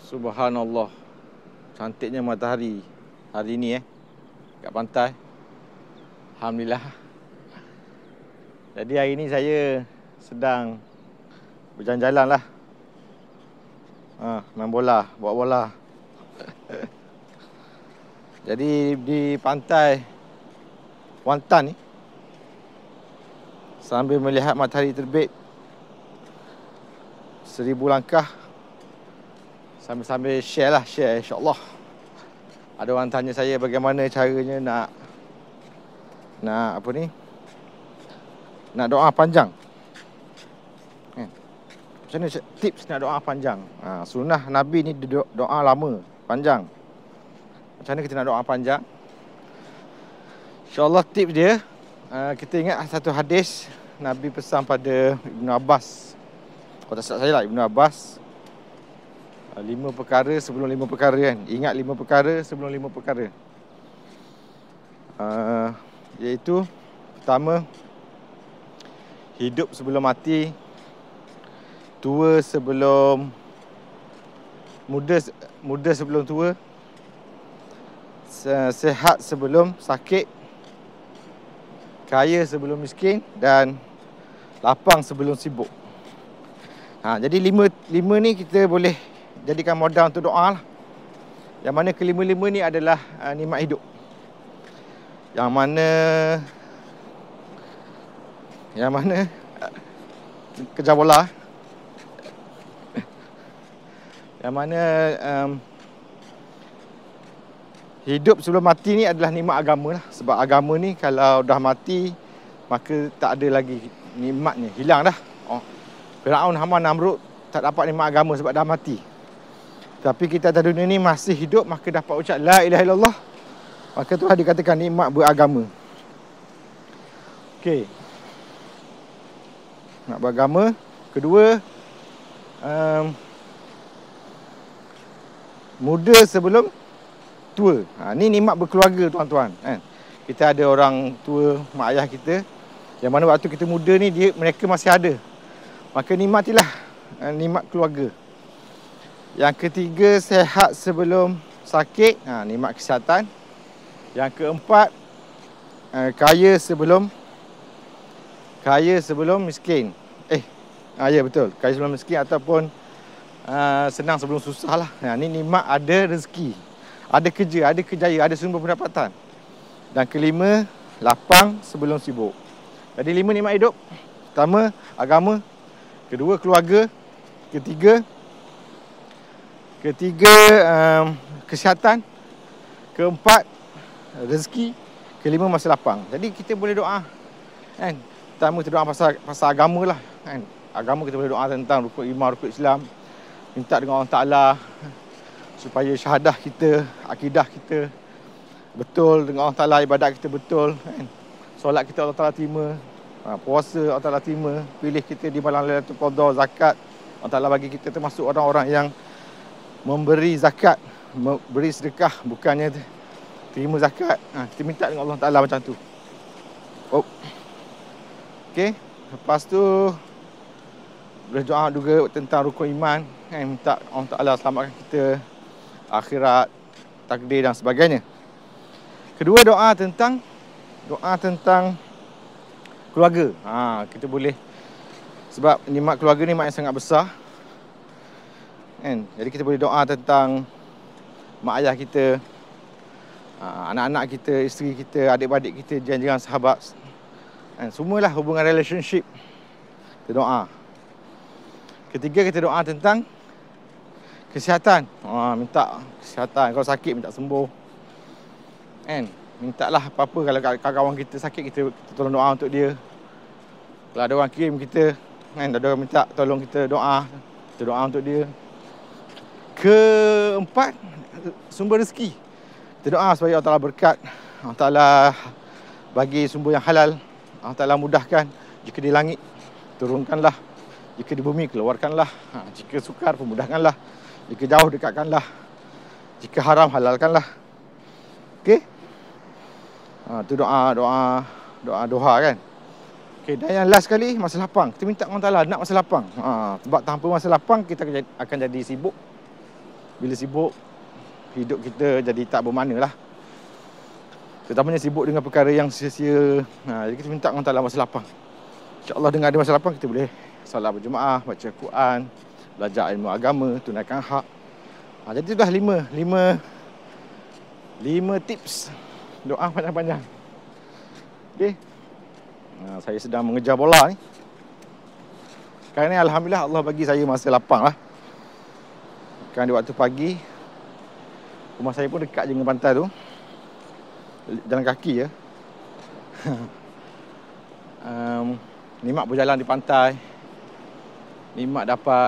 Subhanallah, cantiknya matahari hari ni kat pantai. Alhamdulillah. Jadi hari ni saya sedang berjalan-jalan lah. Main bola, bawa bola. Jadi di pantai Kuantan ni, sambil melihat matahari terbit 1000 langkah, sambil-sambil share insyaAllah. Ada orang tanya saya bagaimana caranya nak apa ni, nak doa panjang. Macam mana tips nak doa panjang? Sunnah Nabi ni doa lama, panjang. Macam mana kita nak doa panjang? InsyaAllah tips dia, kita ingat satu hadis Nabi pesan pada Ibn Abbas. Kalau tak silap saya lah, Ibn Abbas, 5 perkara sebelum 5 perkara kan. Ingat 5 perkara sebelum 5 perkara. Iaitu pertama, hidup sebelum mati, tua sebelum muda sebelum tua, sehat sebelum sakit, kaya sebelum miskin, dan lapang sebelum sibuk. Jadi lima ni kita boleh jadikan modal untuk doa lah. Yang mana kelima-lima ni adalah nikmat hidup. Yang mana kejar bola. Yang mana hidup sebelum mati ni adalah nikmat agama lah. Sebab agama ni kalau dah mati, maka tak ada lagi nikmatnya, hilang dah. Firaun, Haman, Namrud tak dapat nikmat agama sebab dah mati. Tapi kita atas dunia ni masih hidup, maka dapat ucap la ilaha illallah, maka tu dikatakan nikmat beragama. Okey, nak beragama. Kedua, muda sebelum tua. Ni nikmat berkeluarga tuan-tuan. Kita ada orang tua, mak ayah kita, yang mana waktu kita muda ni mereka masih ada. Maka nikmatilah nikmat keluarga. Yang ketiga, sehat sebelum sakit. Nikmat kesihatan. Yang keempat, kaya sebelum miskin. Ya betul, kaya sebelum miskin ataupun senang sebelum susah lah. Ni nikmat ada rezeki, ada kerja, ada kejayaan, ada sumber pendapatan. Dan kelima, lapang sebelum sibuk. Jadi 5 nikmat hidup. Pertama, agama. Kedua, keluarga. Ketiga, kesihatan. Keempat, rezeki. Kelima, masa lapang. Jadi kita boleh doa, kan? Pertama kita doa pasal agama lah, kan? Agama kita boleh doa tentang rukun iman, rukun Islam. Minta dengan Allah Ta'ala supaya syahadah kita, akidah kita betul dengan Allah Ta'ala, ibadat kita betul, kan? Solat kita Allah Ta'ala terima, puasa Allah Ta'ala terima, pilih kita di malam Lailatul Qadar, zakat Allah Ta'ala bagi kita termasuk orang-orang yang memberi zakat, beri sedekah, bukannya terima zakat. Kita minta dengan Allah Ta'ala macam tu. Okey, lepas tu boleh doa juga tentang rukun iman, kan? Minta Allah Ta'ala selamatkan kita akhirat, takdir dan sebagainya. Kedua, doa tentang keluarga. Kita boleh, sebab nikmat keluarga ni nikmat yang sangat besar, kan? Jadi kita boleh doa tentang mak ayah kita, anak-anak kita, isteri kita, adik-adik kita, jiran-jiran sahabat, kan? Semualah hubungan relationship, kita doa. Ketiga, kita doa tentang kesihatan. Minta kesihatan, kalau sakit minta sembuh, kan? Mintalah apa-apa, kalau kawan kita sakit, kita tolong doa untuk dia. Kalau ada orang kirim kita, kan, ada orang minta tolong kita doa untuk dia. Keempat, sumber rezeki. Kita doa supaya Allah Ta'ala berkat, Allah Ta'ala bagi sumber yang halal, Allah Ta'ala mudahkan. Jika di langit, turunkanlah. Jika di bumi, keluarkanlah. Jika sukar, pemudahkanlah. Jika jauh, dekatkanlah. Jika haram, halalkanlah. Okey? Itu doa kan. Okey, dan yang last sekali, masa lapang. Kita minta Allah Ta'ala nak masa lapang. Sebab tanpa masa lapang, kita akan jadi sibuk. Bila sibuk, hidup kita jadi tak bermakna lah. Terutamanya sibuk dengan perkara yang sia-sia. Jadi kita minta Allah Ta'ala masa lapang. InsyaAllah dengan ada masa lapang, kita boleh solat berjemaah, baca Quran, belajar ilmu agama, tunaikan hak. Jadi dah 5 tips doa panjang-panjang. Okay. Saya sedang mengejar bola ni. Sekarang ni Alhamdulillah Allah bagi saya masa lapang lah. Sekarang di waktu pagi, rumah saya pun dekat je dengan pantai tu. Jalan kaki je. Nikmat berjalan di pantai. Nikmat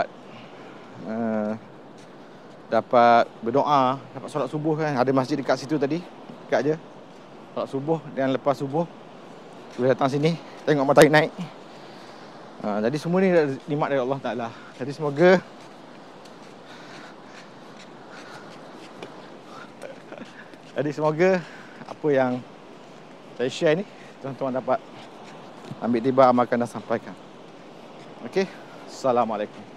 dapat berdoa, dapat solat subuh kan. Ada masjid dekat situ tadi, dekat je. Solat subuh dan lepas subuh boleh datang sini tengok matahari naik. Jadi semua ni nikmat dari Allah Ta'ala. Jadi semoga apa yang saya share ni tuan-tuan dapat ambil tiba, amalkan dan sampaikan. Okey. Assalamualaikum.